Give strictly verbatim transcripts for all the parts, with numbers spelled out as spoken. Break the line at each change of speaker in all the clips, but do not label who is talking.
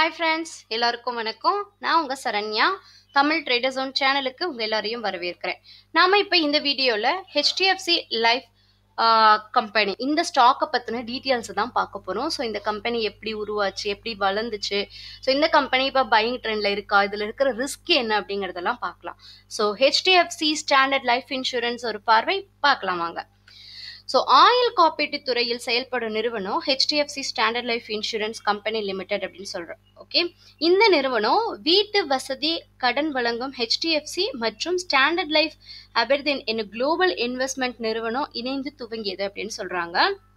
Hi friends, எல்லாருக்கும் வணக்கம். நான் உங்க சரண்யா. தமிழ் ட்ரேடர் ஜோன் சேனலுக்கு உங்க எல்லாரையும் வரவேற்கிறேன். நாம இப்ப இந்த வீடியோல ஹெச்டிஎஃப்சி லைஃப் கம்பெனி இந்த ஸ்டாக்கை பத்தின டீட்டெயில்ஸ் தான் பார்க்க போறோம். ஸோ இந்த கம்பெனி எப்படி உருவாச்சு, எப்படி வளர்ந்துச்சு, ஸோ இந்த கம்பெனி இப்போ பையிங் ட்ரெண்ட்ல இருக்கா, இதுல இருக்கிற ரிஸ்க் என்ன அப்படிங்கறதெல்லாம் பார்க்கலாம். So HDFC standard life insurance ஒரு பார்வை பார்க்கலாம் வாங்க. ஸோ ஆயில் காப்பீட்டு துறையில் செயல்படும் நிறுவனம் HDFC standard life insurance company limited அப்படின்னு சொல்றோம். ஓகே, இந்த நிறுவனம் வீட்டு வசதி கடன் வழங்கும் ஹெச்டிஎஃப்சி மற்றும் ஸ்டாண்டர்ட் லைஃப் அபெர்தீன் என்ற குளோபல் இன்வெஸ்ட்மெண்ட் நிறுவனம் இணைந்து துவங்கியது அப்படின்னு சொல்றாங்க.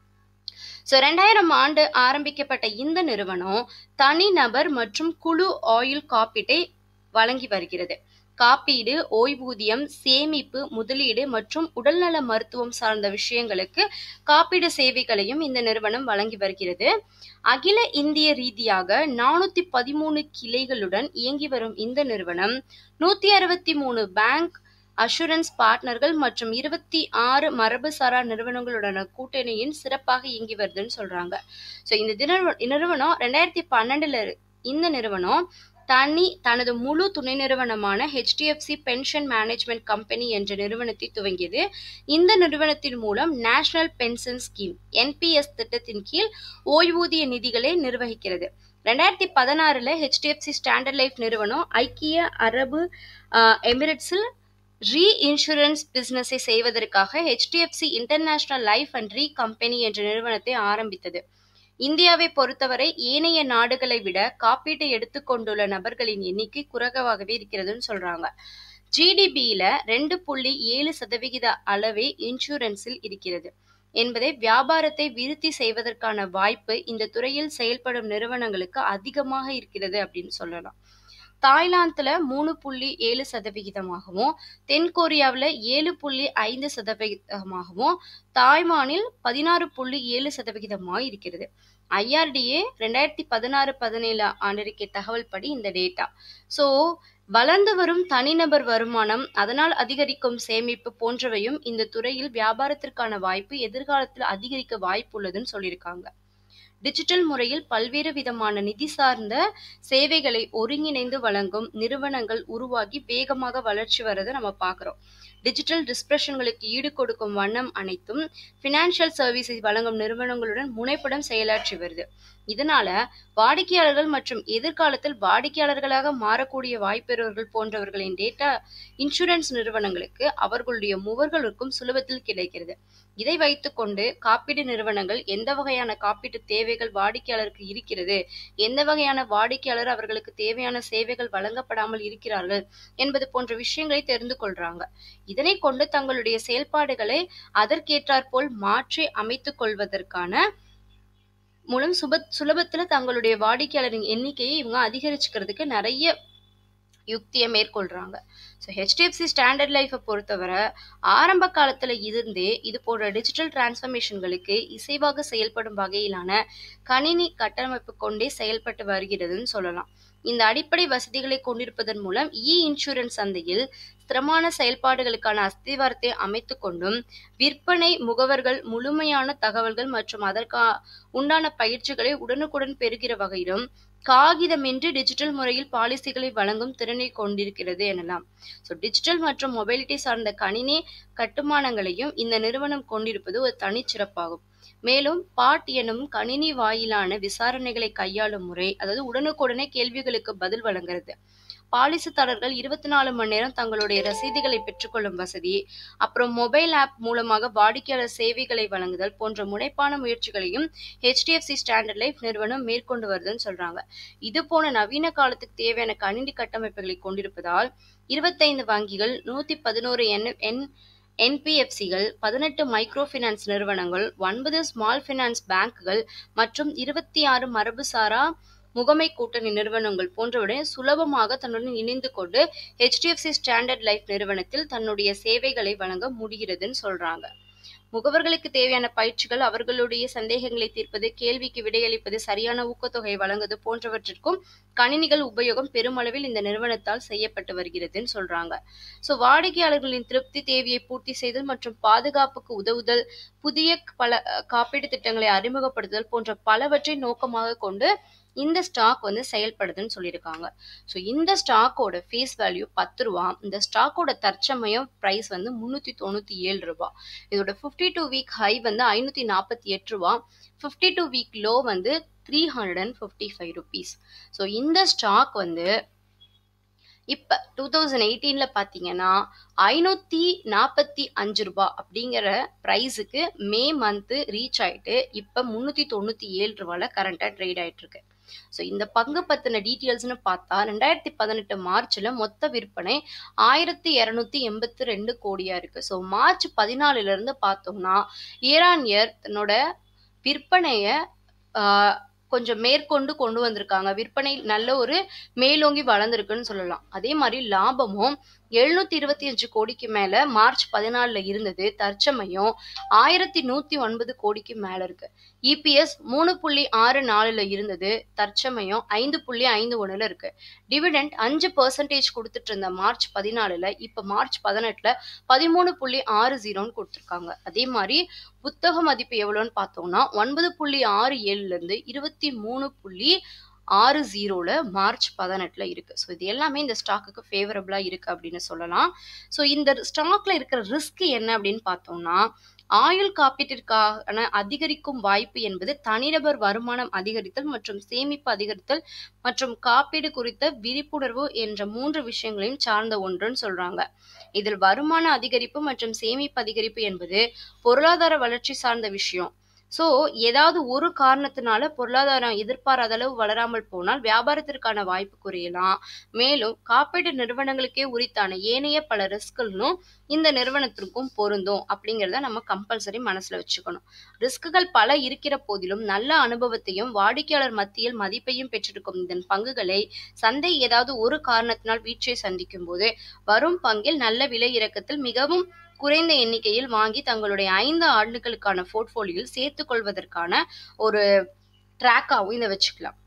ஸோ ரெண்டாயிரம் ஆண்டு ஆரம்பிக்கப்பட்ட இந்த நிறுவனம் தனிநபர் மற்றும் குழு ஆயில் காப்பீட்டை வழங்கி வருகிறது. காப்பீடு, ஓய்வூதியம், சேமிப்பு, முதலீடு மற்றும் உடல்நல மருத்துவம் சார்ந்த விஷயங்களுக்கு காப்பீடு சேவைகளையும் இந்த நிறுவனம் வழங்கி வருகிறது. அகில இந்திய ரீதியாக நானூத்தி பதிமூணு கிளைகளுடன் இயங்கி வரும் இந்த நிறுவனம் நூத்தி அறுபத்தி மூணு பேங்க் அஷூரன்ஸ் பார்ட்னர்கள் மற்றும் இருபத்தி ஆறு மரபுசாரா நிறுவனங்களுடன கூட்டணியின் சிறப்பாக இயங்கி வருதுன்னு சொல்றாங்க. ஸோ இந்த நிறுவனம் ரெண்டாயிரத்தி பன்னெண்டுல இந்த நிறுவனம் தனி தனது முழு துணை நிறுவனமான ஹெச்டிஎஃப்சி பென்ஷன் மேனேஜ்மெண்ட் கம்பெனி என்ற நிறுவனத்தை துவங்கியது. இந்த நிறுவனத்தின் மூலம் நேஷனல் பென்ஷன் ஸ்கீம் என்பிஎஸ் திட்டத்தின் கீழ் ஓய்வூதிய நிதிகளை நிர்வகிக்கிறது. ரெண்டாயிரத்தி பதினாறுல ஹெச்டிஎஃப்சி ஸ்டாண்டர்ட் லைஃப் நிறுவனம் ஐக்கிய அரபு எமிரேட்ஸில் ரீ இன்சூரன்ஸ் பிசினஸை செய்வதற்காக HDFC international life and re company என்ற நிறுவனத்தை ஆரம்பித்தது. இந்தியாவை பொறுத்தவரை ஏனைய நாடுகளை விட காப்பீட்டை எடுத்துக்கொண்டுள்ள நபர்களின் எண்ணிக்கை குறைவாகவே இருக்கிறதுன்னு சொல்றாங்க. ஜிடிபியில ரெண்டு புள்ளி ஏழு சதவிகித அளவே இன்சூரன்ஸில் இருக்கிறது என்பதை வியாபாரத்தை விருத்தி செய்வதற்கான வாய்ப்பு இந்த துறையில் செயல்படும் நிறுவனங்களுக்கு அதிகமாக இருக்கிறது அப்படின்னு சொல்லலாம். தாய்லாந்துல மூணு புள்ளி ஏழு சதவிகிதமாகவும், தென்கொரியாவில் ஏழு புள்ளி ஐந்து சதவிகிதமாகவும், தாய்வானில் பதினாறு புள்ளி ஏழு சதவிகிதமாக இருக்கிறது. ஐஆர்டிஏ ரெண்டாயிரத்தி பதினாறு பதினேழு ஆண்டிற்கே தகவல் படி இந்த டேட்டா. ஸோ வளர்ந்து வரும் தனிநபர் வருமானம், அதனால் அதிகரிக்கும் சேமிப்பு போன்றவையும் இந்த துறையில் வியாபாரத்திற்கான வாய்ப்பு எதிர்காலத்தில் அதிகரிக்க வாய்ப்பு உள்ளதுன்னு சொல்லியிருக்காங்க. டிஜிட்டல் முறையில் பல்வேறு விதமான நிதி சார்ந்த சேவைகளை ஒருங்கிணைந்து வழங்கும் நிறுவனங்கள் உருவாகி வேகமாக வளர்ச்சி வரதை நம்ம பார்க்குறோம். டிஜிட்டல் டிஸ்பிரஷன்களுக்கு ஈடு கொடுக்கும் வண்ணம் அனைத்தும் பினான்சியல் சர்வீசஸ் வழங்கும் நிறுவனங்களுடன் முனைப்புடன் செயலாற்றி வருது. இதனால வாடிக்கையாளர்கள் மற்றும் எதிர்காலத்தில் வாடிக்கையாளர்களாக மாறக்கூடிய வாய்ப்பெறுவர்கள் போன்றவர்களின் டேட்டா இன்சூரன்ஸ் நிறுவனங்களுக்கு அவர்களுடைய முகவர்களுக்கும் சுலபத்தில் கிடைக்கிறது. இதை வைத்துக்கொண்டு காப்பீடு நிறுவனங்கள் எந்த வகையான காப்பீட்டு தேவைகள் வாடிக்கையாளருக்கு இருக்கிறது, எந்த வகையான வாடிக்கையாளர் அவர்களுக்கு தேவையான சேவைகள் வழங்கப்படாமல் இருக்கிறார்கள் என்பது போன்ற விஷயங்களை தெரிந்து கொள்றாங்க. இதனை கொண்டு தங்களுடைய செயல்பாடுகளை அதற்கேற்றாற்போல் மாற்றி அமைத்துக் கொள்வதற்கான மூலம் சுப சுலபத்துல தங்களுடைய வாடிக்கையாளரின் எண்ணிக்கையை இவங்க அதிகரிச்சுக்கிறதுக்கு நிறைய யுக்தியை மேற்கொள்றாங்க. ஸோ ஹெச்டிஎஃப்சி ஸ்டாண்டர்ட் லைஃபை பொறுத்தவரை ஆரம்ப காலத்துல இருந்தே இது போன்ற டிஜிட்டல் டிரான்ஸ்ஃபர்மேஷன்களுக்கு இசைவாக செயல்படும் வகையிலான கணினி கட்டமைப்பு கொண்டே செயல்பட்டு வருகிறதுன்னு சொல்லலாம். இந்த அடிப்படை வசதிகளை கொண்டிருப்பதன் மூலம் இ இன்சூரன்ஸ் சந்தையில் ஸ்திரமான செயல்பாடுகளுக்கான அஸ்திவாரத்தை அமைத்து கொண்டும் விற்பனை முகவர்கள் முழுமையான தகவல்கள் மற்றும் அதற்கா உண்டான பயிற்சிகளை உடனுக்குடன் பெறுகிற வகையிலும் காகிதமின்றி டிஜிட்டல் முறையில் பாலிசிகளை வழங்கும் திறனை கொண்டிருக்கிறது எனலாம். ஸோ டிஜிட்டல் மற்றும் மொபைலிட்டி சார்ந்த கணினி கட்டுமானங்களையும் இந்த நிறுவனம் கொண்டிருப்பது ஒரு தனிச்சிறப்பாகும். மேலும் பாட் எனும் கணினி வாயிலான விசாரணைகளை கையாளும் முறை, அதாவது உடனுக்குடனே கேள்விகளுக்கு பதில் வழங்குறது, பாலிசிதாரர்கள் இருபத்தி நாலு மணி நேரம் தங்களுடைய ரசீதுகளை பெற்றுக்கொள்ளும் வசதி, அப்புறம் மொபைல் ஆப் மூலமாக வாடிக்கையாளர் சேவைகளை வழங்குதல் போன்ற முனைப்பான முயற்சிகளையும் ஹெச்டிஎஃப்சி ஸ்டாண்டர்ட் லைஃப் நிறுவனம் மேற்கொண்டு வருதுன்னு சொல்றாங்க. இது போன நவீன காலத்துக்கு தேவையான கணினி கட்டமைப்புகளை கொண்டிருப்பதால் இருபத்தைந்து வங்கிகள், நூத்தி பதினோரு என் என் என்பிஎஃப்சிகள், பதினெட்டு மைக்ரோ பினான்ஸ் நிறுவனங்கள், ஒன்பது ஸ்மால் பினான்ஸ் பேங்குகள் மற்றும் இருபத்தி ஆறு மரபுசாரா முகமை கூட்டணி நிறுவனங்கள் போன்றவுடன் சுலபமாக தன்னுடன் இணைந்து கொண்டு ஹெச்டிஎஃப்சி ஸ்டாண்டர்ட் லைஃப் நிறுவனத்தில் தன்னுடைய சேவைகளை வழங்க முடிகிறதுன்னு சொல்றாங்க. முகவர்களுக்கு தேவையான பயிற்சிகள், அவர்களுடைய சந்தேகங்களை தீர்ப்பது, கேள்விக்கு விடையளிப்பது, சரியான ஊக்கத்தொகை வழங்குவது போன்றவற்றிற்கும் கணினிகள் உபயோகம் பெருமளவில் இந்த நிறுவனத்தால் செய்யப்பட்டு வருகிறதுன்னு சொல்றாங்க. ஸோ வாடிக்கையாளர்களின் திருப்தி தேவையை பூர்த்தி செய்தல் மற்றும் பாதுகாப்புக்கு உதவுதல், புதிய பல காப்பீடு திட்டங்களை அறிமுகப்படுத்துதல் போன்ற பலவற்றை நோக்கமாக கொண்டு இந்த ஸ்டாக் வந்து செயல்படுதுன்னு சொல்லியிருக்காங்க. ஸோ இந்த ஸ்டாக்கோட ஃபேஸ் வேல்யூ பத்து ரூபா. இந்த ஸ்டாக்கோட தற்சமயம் ப்ரைஸ் வந்து முந்நூற்றி தொண்ணூற்றி ஏழு ரூபா. இதோட ஃபிஃப்டி டூ வீக் ஹை வந்து ஐநூற்றி நாற்பத்தி எட்டு ரூபா. ஃபிஃப்டி டூ வீக் லோ வந்து three hundred and fifty five rupees. So இந்த ஸ்டாக் வந்து இப்போ டூ தௌசண்ட் எயிட்டீனில் பார்த்தீங்கன்னா ஐநூற்றி நாற்பத்தி அஞ்சு ரூபா அப்படிங்கிற ப்ரைஸுக்கு மே மந்த்து ரீச் ஆகிட்டு இப்போ முந்நூற்றி தொண்ணூற்றி ஏழு ரூபாயில் கரண்ட்டாக ட்ரேட் ஆகிட்டுருக்கு. ஸோ இந்த பங்கு பற்றின டீட்டெயில்ஸ்னு பார்த்தா ரெண்டாயிரத்தி பதினெட்டு மார்ச்சில் மொத்த விற்பனை ஆயிரத்தி இரநூத்தி எண்பத்தி ரெண்டு கோடியாக இருக்குது. ஸோ மார்ச் பதினாலுலேருந்து பார்த்தோம்னா இயர் ஆன் இயர் தன்னோட விற்பனையை கொஞ்சம் மேற்கொண்டு கொண்டு வந்திருக்காங்க. விற்பனை நல்ல ஒரு மேலோங்கி வளர்ந்துருக்குன்னு சொல்லலாம். அதே மாதிரி லாபமும் எழுநூத்தி இருபத்தி அஞ்சு கோடிக்கு மேல மார்ச் பதினாலுல இருந்தது. தற்சமயம் ஆயிரத்தி நூத்தி ஒன்பது கோடிக்கு மேல இருக்கு. இபிஎஸ் மூணு புள்ளி ஆறு நாலுல இருந்தது. தற்சமயம் ஐந்து புள்ளி ஐந்து ஒண்ணுல இருக்கு. டிவிடெண்ட் அஞ்சு பர்சன்டேஜ் கொடுத்துட்டு இருந்த மார்ச் பதினாலுல இப்ப மார்ச் பதினெட்டுல பதிமூணு புள்ளி ஆறு ஜீரோன்னு கொடுத்துருக்காங்க. அதே மாதிரி புத்தக மதிப்பு எவ்வளோன்னு பார்த்தோம்னா ஒன்பது புள்ளி ஆறு ஏழுல இருந்து இருபத்தி மூணு புள்ளி ஆறு ஜீரோல மார்ச் பதினெட்டுல இருக்கு. ஸோ இது எல்லாமே இந்த ஸ்டாக்குக்கு ஃபேவரபிளா இருக்கு அப்படின்னு சொல்லலாம். ஸோ இந்த ஸ்டாக்ல இருக்கிற ரிஸ்க் என்ன அப்படின்னு பார்த்தோம்னா ஆயுள் காப்பீட்டிற்கான அதிகரிக்கும் வாய்ப்பு என்பது தனிநபர் வருமானம் அதிகரித்தல் மற்றும் சேமிப்பு அதிகரித்தல் மற்றும் காப்பீடு குறித்த விழிப்புணர்வு என்ற மூன்று விஷயங்களையும் சார்ந்த ஒன்றுன்னு சொல்றாங்க. இதில் வருமான அதிகரிப்பு மற்றும் சேமிப்பு அதிகரிப்பு என்பது பொருளாதார வளர்ச்சி சார்ந்த விஷயம். ஸோ ஏதாவது ஒரு காரணத்தினால பொருளாதாரம் எதிர்பாராத அளவு வளராமல் போனால் வியாபாரத்திற்கான வாய்ப்பு குறையலாம். மேலும் காப்பீடு நிறுவனங்களுக்கே உரித்தான ஏனைய பல ரிஸ்க்களும் இந்த நிறுவனத்திற்கும் பொருந்தும் அப்படிங்கிறத நம்ம கம்பல்சரி மனசுல வச்சுக்கணும். ரிஸ்க்குகள் பல இருக்கிற போதிலும் நல்ல அனுபவத்தையும் வாடிக்கையாளர் மத்தியில் மதிப்பையும் பெற்றிருக்கும் இதன் பங்குகளை சந்தை ஏதாவது ஒரு காரணத்தினால் வீழ்ச்சியை சந்திக்கும் போது வரும் பங்கில் நல்ல விலை இறக்கத்தில் மிகவும் குறைந்த எண்ணிக்கையில் வாங்கி தங்களுடைய ஐந்து ஆண்டுகளுக்கான போர்ட்போலியோவில் சேர்த்துக் கொள்வதற்கான ஒரு ட்ராக்காகவும் இதை வச்சுக்கலாம்.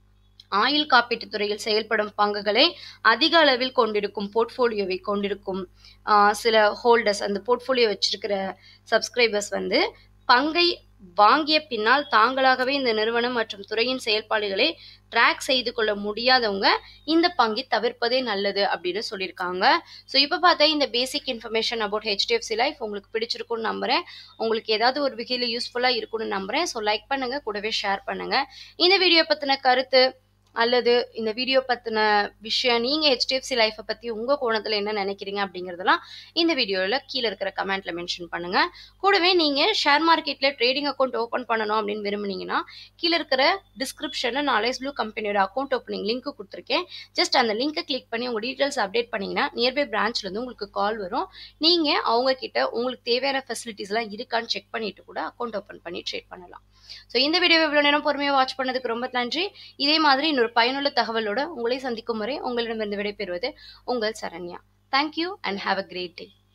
ஆயுள் காப்பீட்டு துறையில் செயல்படும் பங்குகளை அதிக அளவில் கொண்டிருக்கும் போர்ட்போலியோவை கொண்டிருக்கும் சில ஹோல்டர்ஸ், அந்த போர்ட்போலியோ வச்சிருக்கிற சப்ஸ்கிரைபர்ஸ் வந்து பங்கை வாங்கிய பின்னால் தாங்களாகவே இந்த நிறுவனம் மற்றும் துறையின் செயல்பாடுகளை ட்ராக் செய்து கொள்ள முடியாதவங்க இந்த பங்கை தவிர்ப்பதே நல்லது அப்படின்னு சொல்லியிருக்காங்க. ஸோ இப்போ பார்த்தா இந்த basic information about HDFC life உங்களுக்கு பிடிச்சிருக்குன்னு நம்புறேன். உங்களுக்கு ஏதாவது ஒரு வகையில் யூஸ்ஃபுல்லாக இருக்குன்னு நம்புறேன். ஸோ லைக் பண்ணுங்க, கூடவே ஷேர் பண்ணுங்க. இந்த வீடியோ பற்றின கருத்து அல்லது இந்த வீடியோ பற்றின விஷயம் நீங்கள் ஹெச்டிஎஃப்சி லைஃப்பை பற்றி உங்கள் கோணத்தில் என்ன நினைக்கிறீங்க அப்படிங்கிறதெல்லாம் இந்த வீடியோவில் கீழே இருக்கிற கமெண்ட்டில் மென்ஷன் பண்ணுங்கள். கூடவே நீங்கள் ஷேர் மார்க்கெட்டில் ட்ரேடிங் அக்கௌண்ட் ஓப்பன் பண்ணணும் அப்படின்னு விரும்புனீங்கன்னா கீழே இருக்கிற டிஸ்கிரிப்ஷனில் நாலேஜ் ப்ளூ கம்பெனியோட அக்கௌண்ட் ஓப்பனிங் லிங்க் கொடுத்துருக்கேன். ஜஸ்ட் அந்த லிங்கை கிளிக் பண்ணி உங்கள் டீட்டெயில்ஸ் அப்டேட் பண்ணிங்கன்னா நியர்பை பிரான்ச்லேருந்து உங்களுக்கு கால் வரும். நீங்கள் அவங்கக்கிட்ட உங்களுக்கு தேவையான ஃபெசிலிட்டிஸ்லாம் இருக்கான்னு செக் பண்ணிட்டு கூட அக்கௌண்ட் ஓப்பன் பண்ணி ட்ரேட் பண்ணலாம். ஸோ இந்த வீடியோ இவ்வளோ நேரம் பொறுமையாக வாட்ச் பண்ணதுக்கு ரொம்ப நன்றி. இதே மாதிரி இன்னொரு பயனுள்ள தகவலோட உங்களை சந்திக்கும் வரை உங்களிடமிருந்து விடைபெறுவது உங்கள் Saranya. Thank you and have a great day.